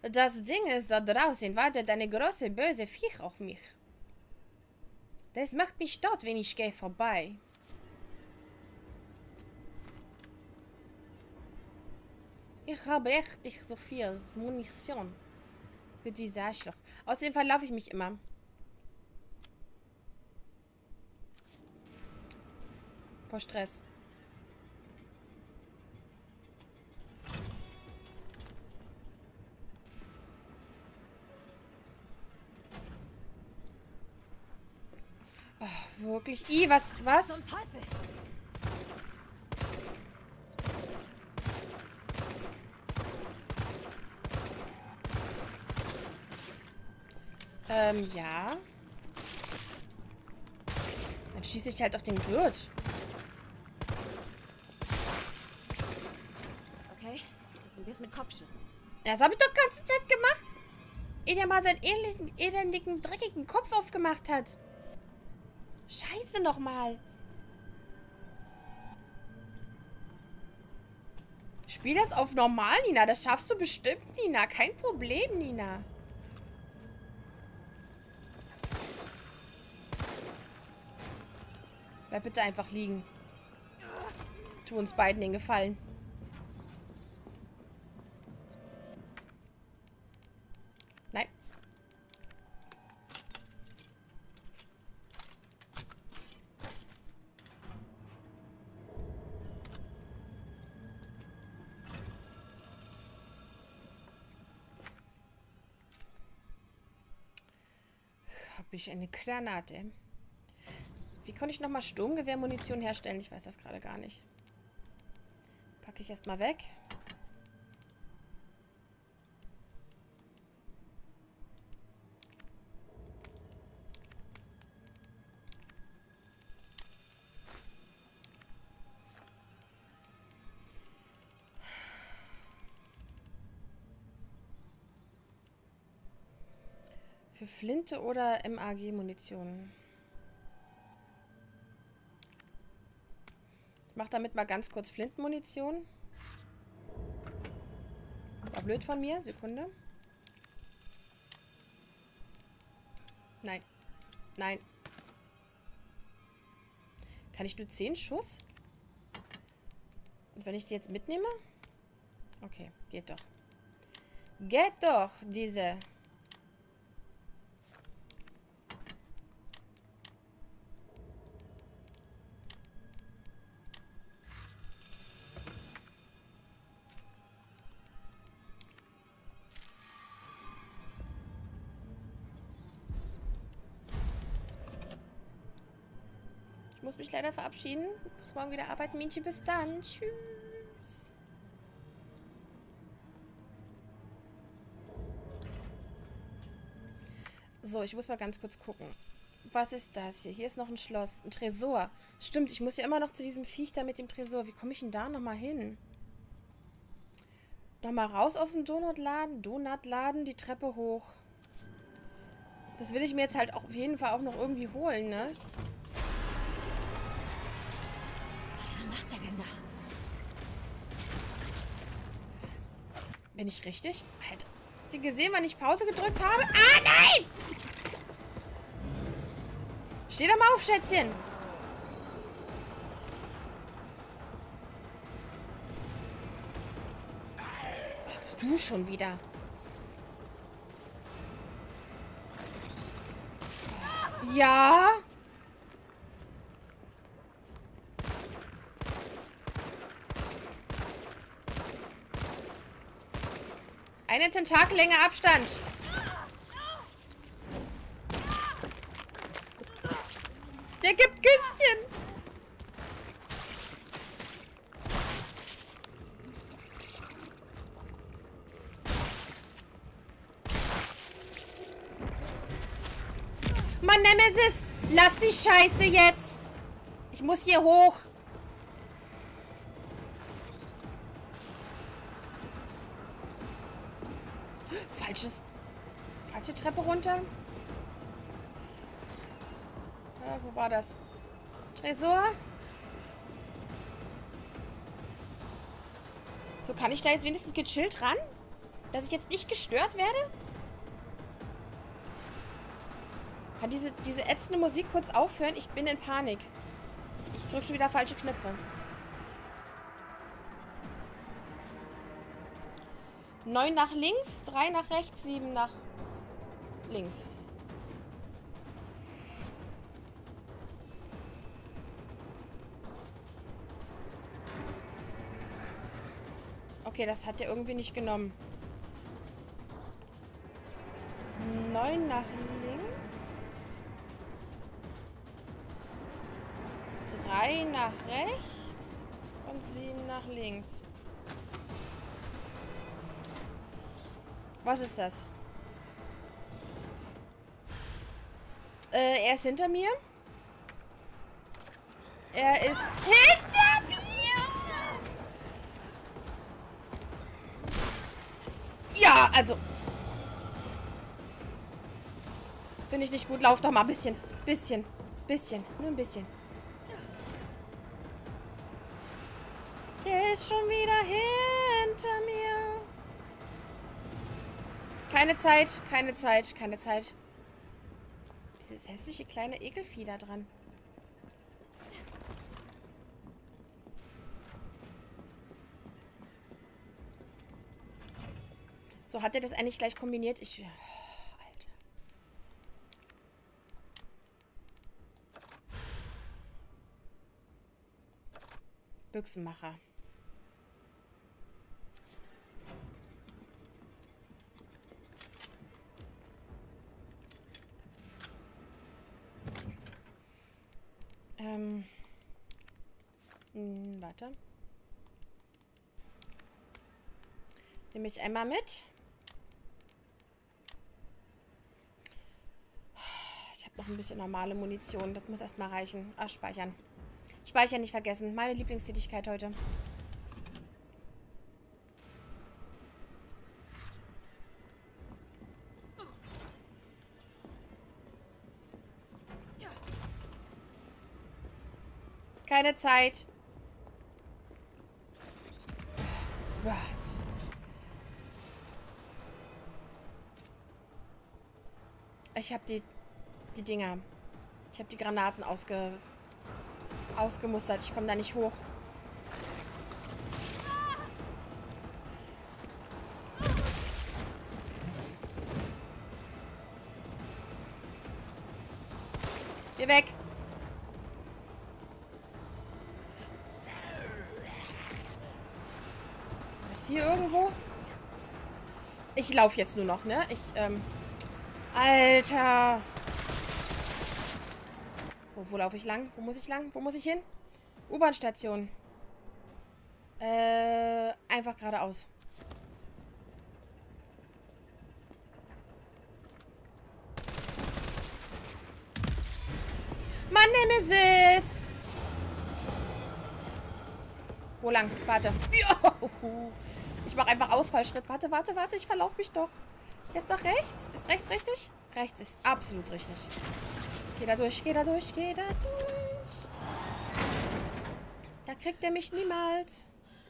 Das Ding ist, da draußen wartet eine große böse Viech auf mich. Das macht mich dort, wenn ich gehe vorbei. Ich habe echt nicht so viel Munition für diese Arschloch. Außerdem verlaufe ich mich immer. Vor Stress. Oh, wirklich? Was? Zum Teufel! Ja. Dann schieße ich halt auf den Wirt. Okay, versuchen wir es mit Kopfschüssen. Das habe ich doch die ganze Zeit gemacht. Ehe der mal seinen elendigen, dreckigen Kopf aufgemacht hat. Scheiße nochmal. Spiel das auf normal, Nina. Das schaffst du bestimmt, Nina. Kein Problem, Nina. Bleib bitte einfach liegen. Tu uns beiden den Gefallen. Nein. Habe ich eine Granate? Wie konnte ich nochmal Sturmgewehrmunition herstellen? Ich weiß das gerade gar nicht. Packe ich erstmal weg. Für Flinte oder MAG-Munition. Ich mache damit mal ganz kurz Flintenmunition. War blöd von mir. Sekunde. Nein. Nein. Kann ich nur 10 Schuss? Und wenn ich die jetzt mitnehme? Okay, geht doch. Geht doch, diese. Ich muss mich leider verabschieden. Ich muss morgen wieder arbeiten, Mädchen. Bis dann. Tschüss. So, ich muss mal ganz kurz gucken. Was ist das hier? Hier ist noch ein Schloss. Ein Tresor. Stimmt, ich muss ja immer noch zu diesem Viech da mit dem Tresor. Wie komme ich denn da nochmal hin? Nochmal raus aus dem Donutladen, die Treppe hoch. Das will ich mir jetzt halt auch auf jeden Fall auch noch irgendwie holen, ne? Was macht der denn da? Bin ich richtig? Halt. Habt ihr gesehen, wann ich Pause gedrückt habe? Ah, nein! Steh doch mal auf, Schätzchen. Ach, du schon wieder. Ja? Eine Tentakellänge Abstand. Der gibt Küsschen. Mann, Nemesis, lass die Scheiße jetzt. Ich muss hier hoch. Falsche Treppe runter. Wo war das? Tresor? So, kann ich da jetzt wenigstens gechillt ran? Dass ich jetzt nicht gestört werde? Kann diese ätzende Musik kurz aufhören? Ich bin in Panik. Ich drücke schon wieder falsche Knöpfe. 9 nach links, 3 nach rechts, 7 nach links. Okay, das hat er irgendwie nicht genommen. 9 nach links. 3 nach rechts. Und 7 nach links. Was ist das? Er ist hinter mir. Er ist hinter mir! Ja, also. Finde ich nicht gut. Lauf doch mal ein bisschen. Bisschen. Nur ein bisschen. Der ist schon wieder hinter mir. Keine Zeit. Dieses hässliche kleine Ekelvieh da dran. So, hat er das eigentlich gleich kombiniert? Oh, Alter. Büchsenmacher. Warte. Nehme ich einmal mit. Ich habe noch ein bisschen normale Munition. Das muss erstmal reichen. Ah, speichern. Speichern nicht vergessen. Meine Lieblingstätigkeit heute. Keine Zeit. Oh Gott. Ich habe die Dinger. Ich habe die Granaten ausgemustert. Ich komme da nicht hoch. Geh weg. Ist hier irgendwo? Ich laufe jetzt nur noch, ne? Alter. Wo laufe ich lang? Wo muss ich lang? Wo muss ich hin? U-Bahn-Station. Einfach geradeaus. Mann, Nemesis! Wo lang? Warte. Ich mache einfach Ausfallschritt. Warte. Ich verlaufe mich doch. Jetzt nach rechts? Ist rechts richtig? Rechts ist absolut richtig. Geh da durch. Da kriegt er mich niemals.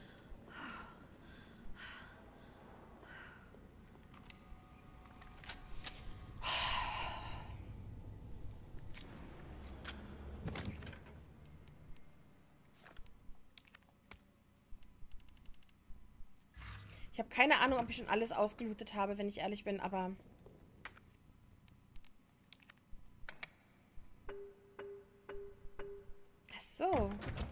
Ich habe keine Ahnung, ob ich schon alles ausgelootet habe, wenn ich ehrlich bin, aber... Ach so.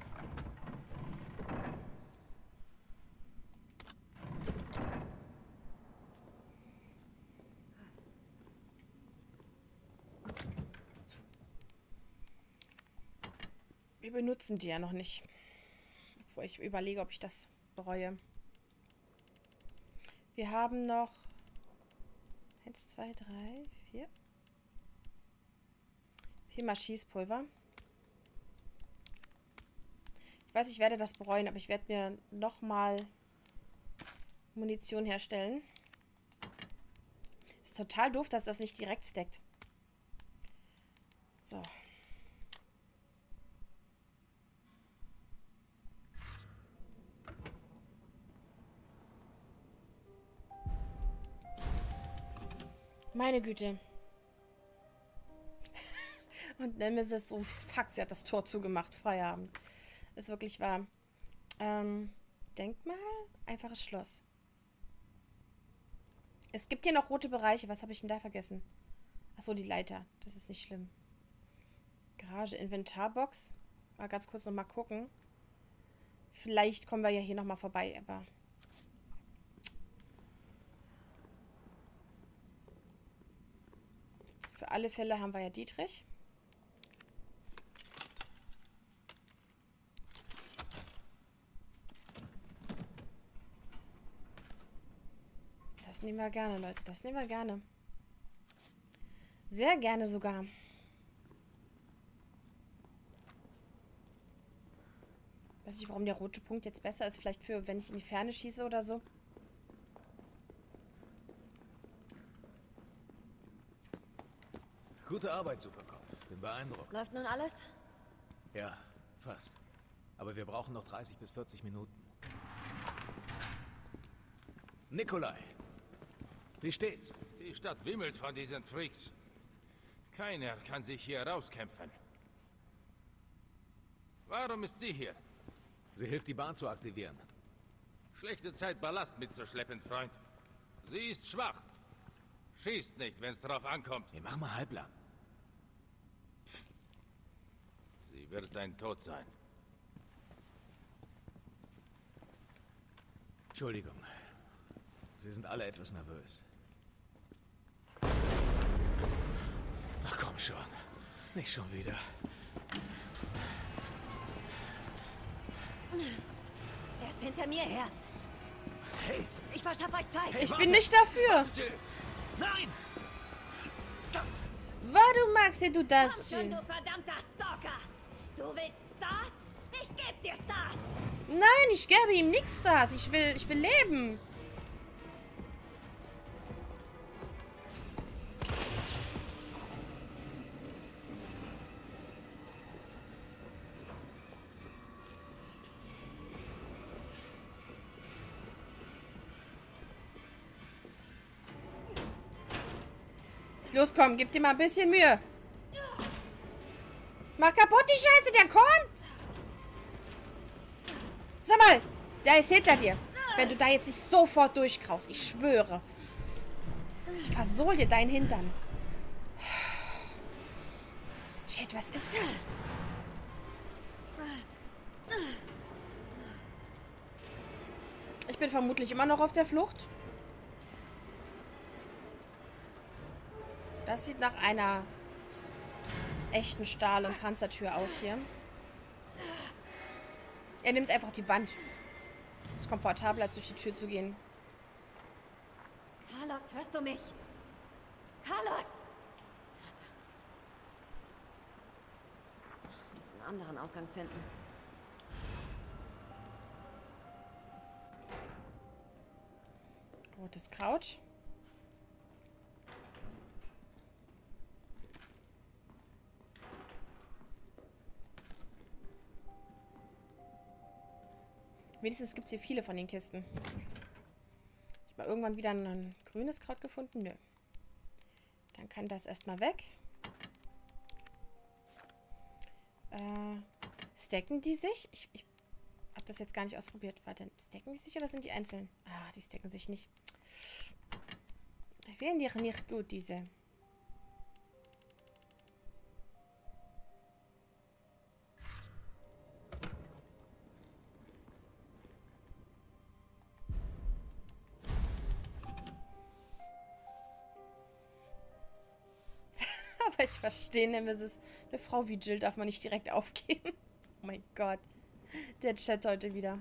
Wir benutzen die ja noch nicht. Bevor ich überlege, ob ich das bereue. Wir haben noch 1, 2, 3, 4. 4 Schießpulver. Ich weiß, ich werde das bereuen, aber ich werde mir nochmal Munition herstellen. Ist total doof, dass das nicht direkt stackt. So. Meine Güte. Und Nemesis so, fuck, sie hat das Tor zugemacht. Feierabend. Ist wirklich wahr. Denkmal? Einfaches Schloss. Es gibt hier noch rote Bereiche. Was habe ich denn da vergessen? Achso, die Leiter. Das ist nicht schlimm. Garage, Inventarbox. Mal ganz kurz nochmal gucken. Vielleicht kommen wir ja hier nochmal vorbei, aber... Für alle Fälle haben wir ja Dietrich. Das nehmen wir gerne, Leute. Das nehmen wir gerne. Sehr gerne sogar. Weiß nicht, warum der rote Punkt jetzt besser ist. Vielleicht für, wenn ich in die Ferne schieße oder so. Gute Arbeit, Supercop. Bin beeindruckt. Läuft nun alles? Ja, fast. Aber wir brauchen noch 30 bis 40 Minuten. Nikolai, wie steht's? Die Stadt wimmelt von diesen Freaks. Keiner kann sich hier rauskämpfen. Warum ist sie hier? Sie hilft, die Bahn zu aktivieren. Schlechte Zeit, Ballast mitzuschleppen, Freund. Sie ist schwach. Schießt nicht, wenn es drauf ankommt. Nee, mach mal halblang. Sie wird dein Tod sein. Entschuldigung. Sie sind alle etwas nervös. Ach komm schon. Nicht schon wieder. Er ist hinter mir her. Hey! Ich verschaffe euch Zeit. Hey, Ich warte! bin nicht dafür. Jill! Nein! Warum magst du das, Komm schon, Jill? du verdammter Stalker. Du willst Stars? Ich geb dir Stars. Nein, ich gebe ihm nichts das. Ich will leben. Los, komm, gib dir mal ein bisschen Mühe. Mach kaputt die Scheiße, der kommt. Sag mal, der ist hinter dir. Wenn du da jetzt nicht sofort durchkraust, ich schwöre. Ich versohl dir deinen Hintern. Shit, was ist das? Ich bin vermutlich immer noch auf der Flucht. Das sieht nach einer echten Stahl- und Panzertür aus hier. Er nimmt einfach die Wand. Ist komfortabler, als durch die Tür zu gehen. Carlos, hörst du mich? Carlos! Verdammt. Ich muss einen anderen Ausgang finden. Rotes Kraut. Wenigstens gibt es hier viele von den Kisten. Ich habe mal irgendwann wieder ein grünes Kraut gefunden. Nö. Dann kann das erstmal weg. Stacken die sich? Ich habe das jetzt gar nicht ausprobiert. Warte, stacken die sich oder sind die einzeln? Ah, die stacken sich nicht. Wären die nicht gut, diese. Aber ich verstehe Nemesis. Eine Frau wie Jill darf man nicht direkt aufgeben. Oh mein Gott. Der Chat heute wieder.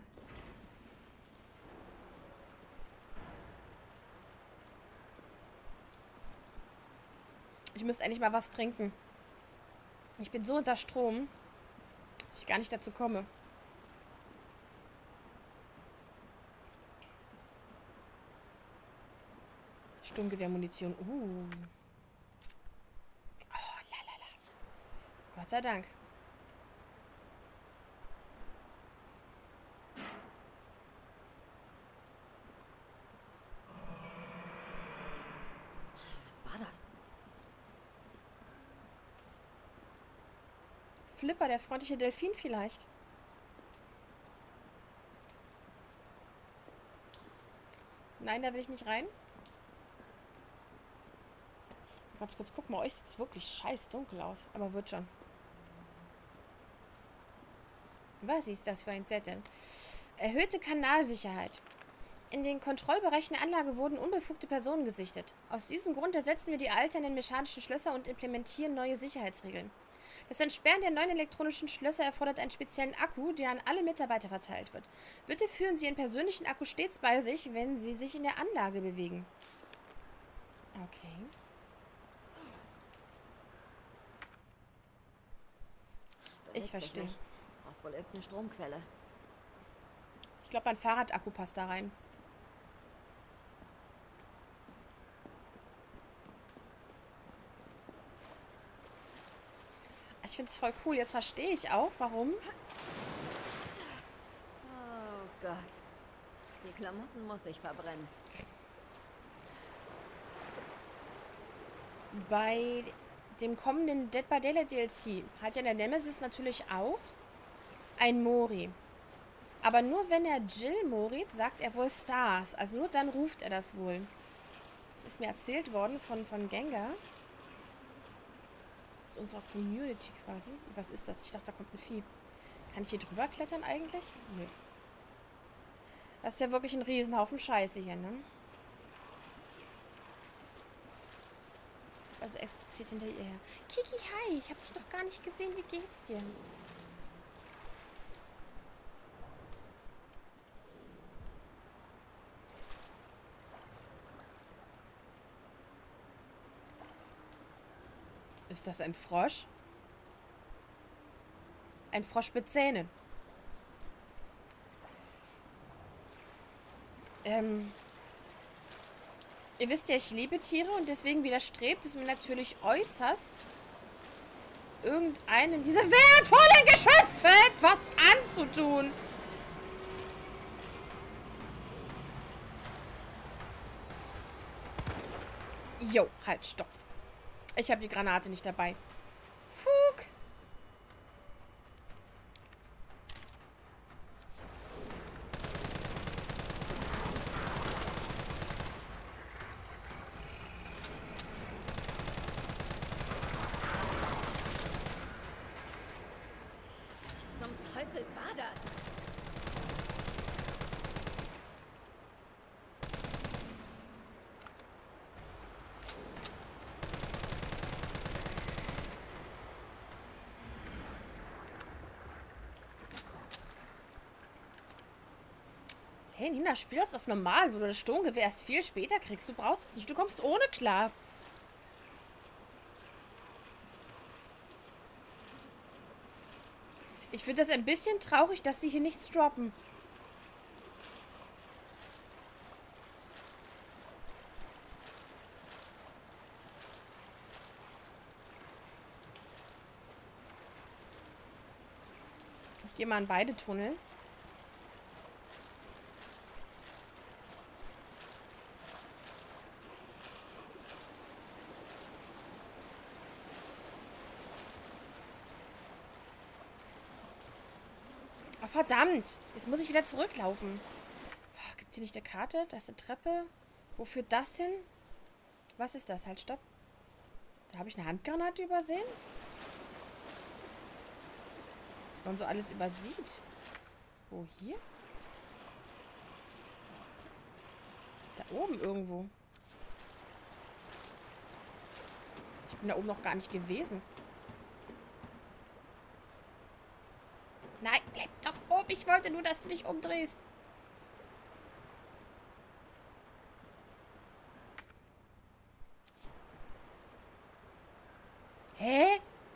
Ich müsste eigentlich mal was trinken. Ich bin so unter Strom, dass ich gar nicht dazu komme. Sturmgewehrmunition. Oh, lalala. Gott sei Dank. Was war das? Flipper, der freundliche Delfin vielleicht. Nein, da will ich nicht rein. Ganz kurz gucken, bei euch sieht es wirklich scheiß dunkel aus. Aber wird schon. Was ist das für ein Setting? Erhöhte Kanalsicherheit. In den Kontrollbereichen der Anlage wurden unbefugte Personen gesichtet. Aus diesem Grund ersetzen wir die alternden mechanischen Schlösser und implementieren neue Sicherheitsregeln. Das Entsperren der neuen elektronischen Schlösser erfordert einen speziellen Akku, der an alle Mitarbeiter verteilt wird. Bitte führen Sie Ihren persönlichen Akku stets bei sich, wenn Sie sich in der Anlage bewegen. Okay. Ich verstehe. Brauchst wohl irgendeine Stromquelle. Ich glaube, mein Fahrradakku passt da rein. Ich finde es voll cool. Jetzt verstehe ich auch, warum. Oh Gott. Die Klamotten muss ich verbrennen. Bei dem kommenden Dead by Daylight DLC hat ja der Nemesis natürlich auch ein Mori. Aber nur wenn er Jill Morit, sagt er wohl Stars. Also nur dann ruft er das wohl. Das ist mir erzählt worden von Gengar. Aus unserer Community quasi. Was ist das? Ich dachte, da kommt ein Vieh. Kann ich hier drüber klettern eigentlich? Nö. Das ist ja wirklich ein Riesenhaufen Scheiße hier, ne? Ist also explizit hinter ihr her. Kiki, hi! Ich hab dich noch gar nicht gesehen. Wie geht's dir? Ist das ein Frosch? Ein Frosch mit Zähnen. Ihr wisst ja, ich liebe Tiere und deswegen widerstrebt es mir natürlich äußerst, irgendeinem dieser wertvollen Geschöpfe etwas anzutun. Jo, halt, stopp. Ich habe die Granate nicht dabei. Fug. Was zum Teufel war das? Hey Nina, spiel das auf normal, wo du das Sturmgewehr erst viel später kriegst. Du brauchst es nicht, du kommst ohne klar. Ich finde das ein bisschen traurig, dass sie hier nichts droppen. Ich gehe mal in beide Tunnel. Oh, verdammt! Jetzt muss ich wieder zurücklaufen. Gibt es hier nicht eine Karte? Da ist eine Treppe. Wo führt das hin? Was ist das? Halt, stopp. Da habe ich eine Handgranate übersehen. Was man so alles übersieht. Wo, hier? Da oben irgendwo. Ich bin da oben noch gar nicht gewesen. Nein, bleib doch oben. Ich wollte nur, dass du dich umdrehst. Hä?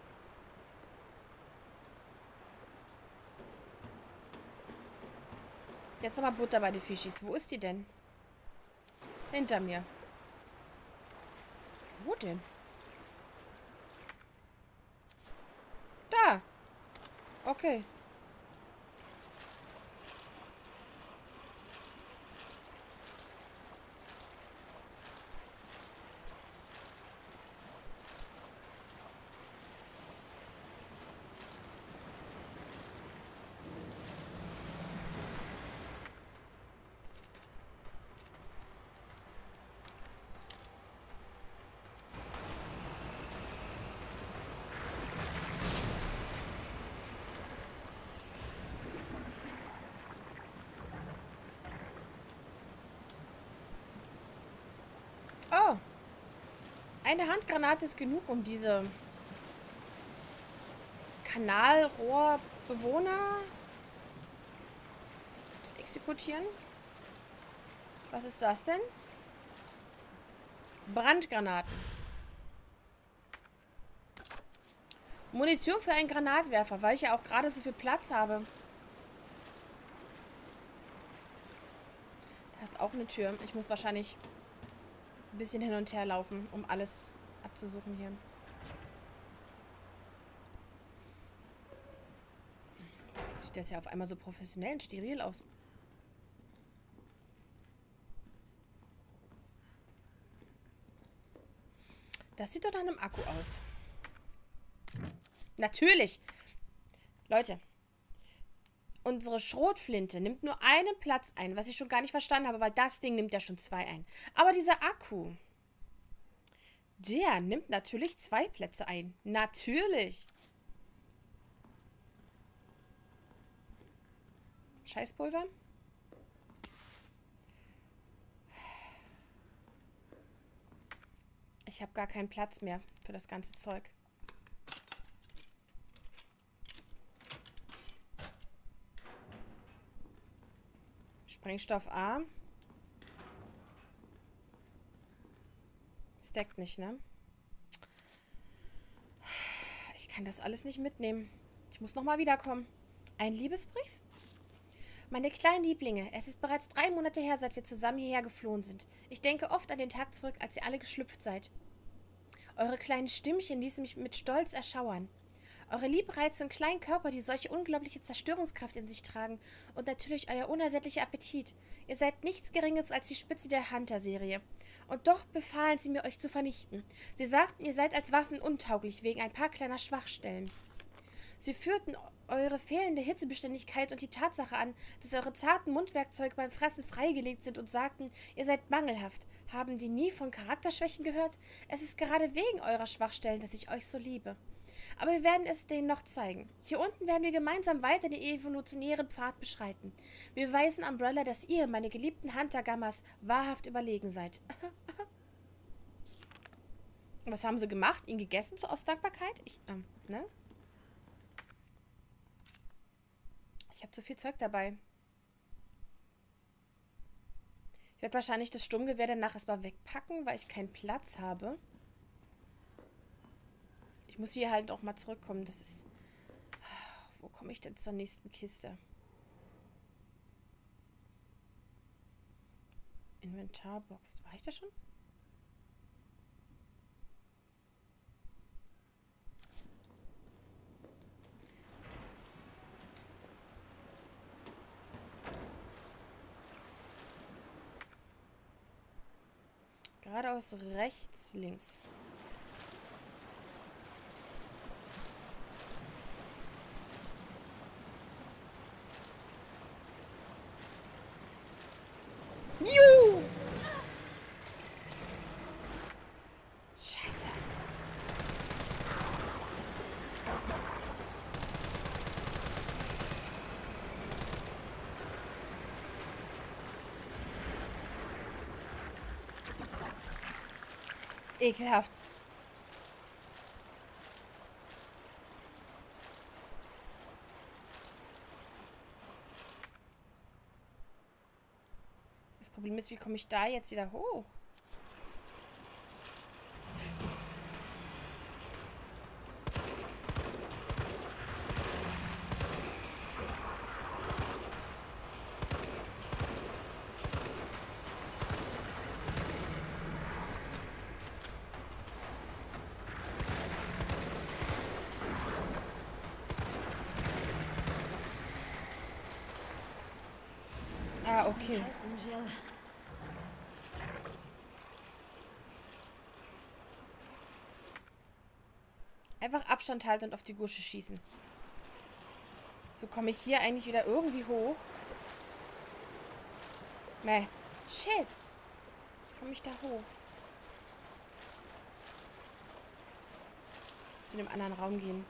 Jetzt nochmal Butter bei den Fischis. Wo ist die denn? Hinter mir. Wo denn? Da. Okay. Eine Handgranate ist genug, um diese Kanalrohrbewohner zu exekutieren. Was ist das denn? Brandgranaten. Munition für einen Granatwerfer, weil ich ja auch gerade so viel Platz habe. Da ist auch eine Tür. Ich muss wahrscheinlich ein bisschen hin und her laufen, um alles abzusuchen hier. Sieht das ja auf einmal so professionell und steril aus. Das sieht doch nach einem Akku aus. Natürlich. Leute. Unsere Schrotflinte nimmt nur einen Platz ein, was ich schon gar nicht verstanden habe, weil das Ding nimmt ja schon 2 ein. Aber dieser Akku, der nimmt natürlich 2 Plätze ein. Natürlich. Scheißpulver. Ich habe gar keinen Platz mehr für das ganze Zeug. Sprengstoff A. Stackt nicht, ne? Ich kann das alles nicht mitnehmen. Ich muss nochmal wiederkommen. Ein Liebesbrief? Meine kleinen Lieblinge, es ist bereits 3 Monate her, seit wir zusammen hierher geflohen sind. Ich denke oft an den Tag zurück, als ihr alle geschlüpft seid. Eure kleinen Stimmchen ließen mich mit Stolz erschauern. Eure liebreizenden kleinen Körper, die solche unglaubliche Zerstörungskraft in sich tragen. Und natürlich euer unersättlicher Appetit. Ihr seid nichts Geringes als die Spitze der Hunter-Serie. Und doch befahlen sie mir, euch zu vernichten. Sie sagten, ihr seid als Waffen untauglich, wegen ein paar kleiner Schwachstellen. Sie führten eure fehlende Hitzebeständigkeit und die Tatsache an, dass eure zarten Mundwerkzeuge beim Fressen freigelegt sind und sagten, ihr seid mangelhaft. Haben die nie von Charakterschwächen gehört? Es ist gerade wegen eurer Schwachstellen, dass ich euch so liebe. Aber wir werden es denen noch zeigen. Hier unten werden wir gemeinsam weiter den evolutionären Pfad beschreiten. Wir beweisen Umbrella, dass ihr, meine geliebten Hunter-Gammas, wahrhaft überlegen seid. Was haben sie gemacht? Ihn gegessen aus Dankbarkeit? Ne? Ich habe zu viel Zeug dabei. Ich werde wahrscheinlich das Sturmgewehr danach erstmal wegpacken, weil ich keinen Platz habe. Ich muss hier halt auch mal zurückkommen. Das ist... Wo komme ich denn zur nächsten Kiste? Inventarbox. War ich da schon? Geradeaus rechts, links. Juhu! Scheiße. Ekelhaft. Das Problem ist, wie komme ich da jetzt wieder hoch? Ah, okay. Einfach Abstand halten und auf die Gusche schießen. So komme ich hier eigentlich wieder irgendwie hoch. Meh. Shit. Wie komme ich da hoch? Zu dem anderen Raum gehen.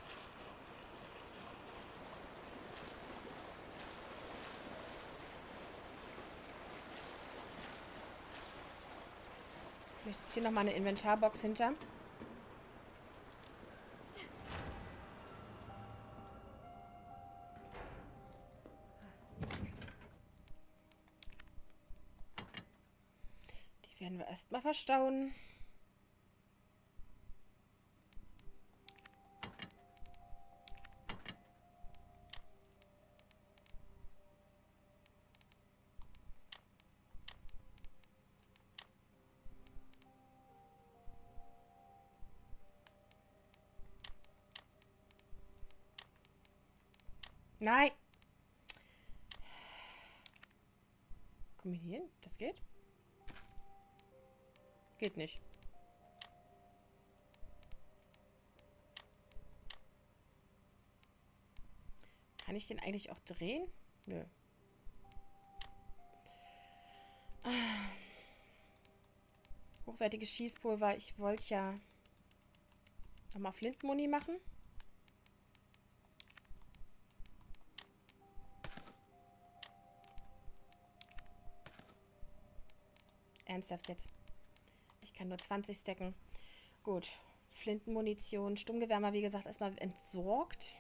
Vielleicht ist hier nochmal eine Inventarbox hinter. Die werden wir erstmal verstauen. Nein! Kombinieren? Das geht? Geht nicht. Kann ich den eigentlich auch drehen? Nö. Hochwertiges Schießpulver. Ich wollte ja nochmal Flintmuni machen. Ernsthaft jetzt. Ich kann nur 20 stacken. Gut. Flintenmunition. Sturmgewehr mal, wie gesagt, erstmal entsorgt.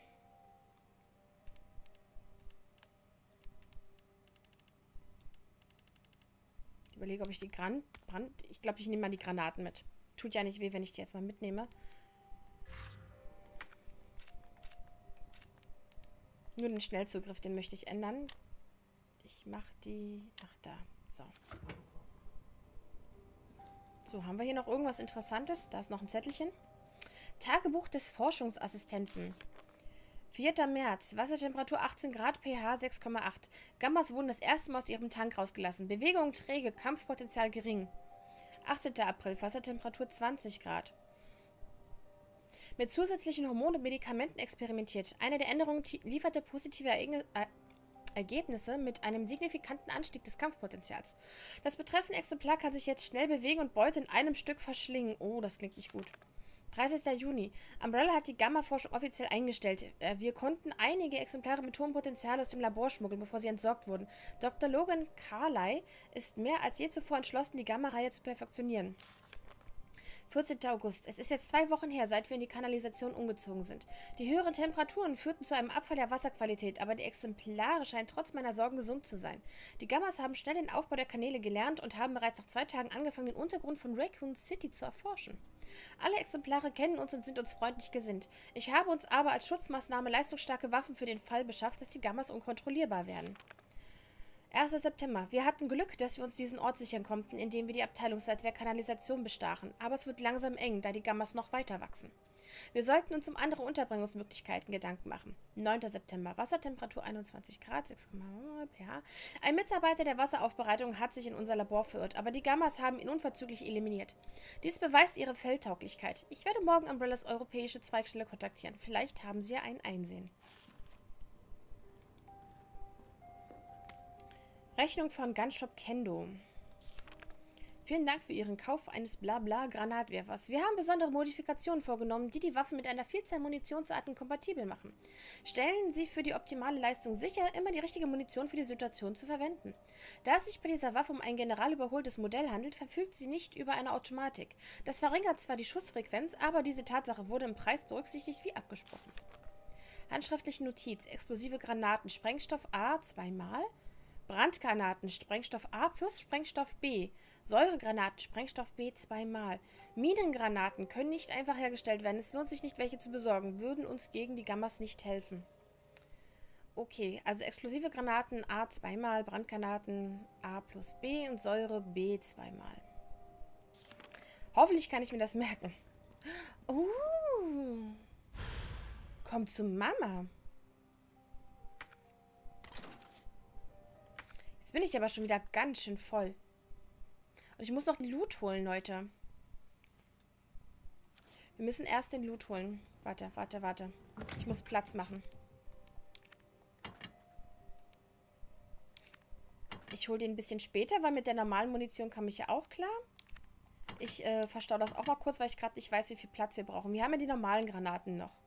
Ich überlege, ob ich die Ich glaube, ich nehme mal die Granaten mit. Tut ja nicht weh, wenn ich die jetzt mal mitnehme. Nur den Schnellzugriff, den möchte ich ändern. Ich mache die... Ach, da. So. So, haben wir hier noch irgendwas Interessantes? Da ist noch ein Zettelchen. Tagebuch des Forschungsassistenten. 4. März. Wassertemperatur 18 Grad, pH 6,8. Gammas wurden das erste Mal aus ihrem Tank rausgelassen. Bewegung träge, Kampfpotenzial gering. 18. April. Wassertemperatur 20 Grad. Mit zusätzlichen Hormonen und Medikamenten experimentiert. Eine der Änderungen lieferte positive Ergebnisse mit einem signifikanten Anstieg des Kampfpotenzials. Das betreffende Exemplar kann sich jetzt schnell bewegen und Beute in einem Stück verschlingen. Oh, das klingt nicht gut. 30. Juni. Umbrella hat die Gamma-Forschung offiziell eingestellt. Wir konnten einige Exemplare mit hohem Potenzial aus dem Labor schmuggeln, bevor sie entsorgt wurden. Dr. Logan Carlyle ist mehr als je zuvor entschlossen, die Gamma-Reihe zu perfektionieren. 14. August. Es ist jetzt 2 Wochen her, seit wir in die Kanalisation umgezogen sind. Die höheren Temperaturen führten zu einem Abfall der Wasserqualität, aber die Exemplare scheinen trotz meiner Sorgen gesund zu sein. Die Gammas haben schnell den Aufbau der Kanäle gelernt und haben bereits nach 2 Tagen angefangen, den Untergrund von Raccoon City zu erforschen. Alle Exemplare kennen uns und sind uns freundlich gesinnt. Ich habe uns aber als Schutzmaßnahme leistungsstarke Waffen für den Fall beschafft, dass die Gammas unkontrollierbar werden. 1. September. Wir hatten Glück, dass wir uns diesen Ort sichern konnten, indem wir die Abteilungsseite der Kanalisation bestachen. Aber es wird langsam eng, da die Gammas noch weiter wachsen. Wir sollten uns um andere Unterbringungsmöglichkeiten Gedanken machen. 9. September. Wassertemperatur 21 Grad, 6,0 pH. Ein Mitarbeiter der Wasseraufbereitung hat sich in unser Labor verirrt, aber die Gammas haben ihn unverzüglich eliminiert. Dies beweist ihre Feldtauglichkeit. Ich werde morgen Umbrellas europäische Zweigstelle kontaktieren. Vielleicht haben sie ja ein Einsehen. Rechnung von Gunshop Kendo. Vielen Dank für Ihren Kauf eines Blabla-Granatwerfers. Wir haben besondere Modifikationen vorgenommen, die die Waffe mit einer Vielzahl Munitionsarten kompatibel machen. Stellen Sie für die optimale Leistung sicher, immer die richtige Munition für die Situation zu verwenden. Da es sich bei dieser Waffe um ein generalüberholtes Modell handelt, verfügt sie nicht über eine Automatik. Das verringert zwar die Schussfrequenz, aber diese Tatsache wurde im Preis berücksichtigt wie abgesprochen. Handschriftliche Notiz. Explosive Granaten. Sprengstoff A 2-mal. Brandgranaten, Sprengstoff A plus Sprengstoff B. Säuregranaten, Sprengstoff B 2-mal. Minengranaten können nicht einfach hergestellt werden. Es lohnt sich nicht, welche zu besorgen. Würden uns gegen die Gammas nicht helfen. Okay, also explosive Granaten A 2-mal, Brandgranaten A plus B und Säure B 2-mal. Hoffentlich kann ich mir das merken. Kommt zu Mama. Bin ich aber schon wieder ganz schön voll. Und ich muss noch den Loot holen, Leute. Wir müssen erst den Loot holen. Warte. Ich muss Platz machen. Ich hole den ein bisschen später, weil mit der normalen Munition kam ich ja auch klar. Ich verstaue das auch mal kurz, weil ich gerade nicht weiß, wie viel Platz wir brauchen. Wir haben ja die normalen Granaten noch.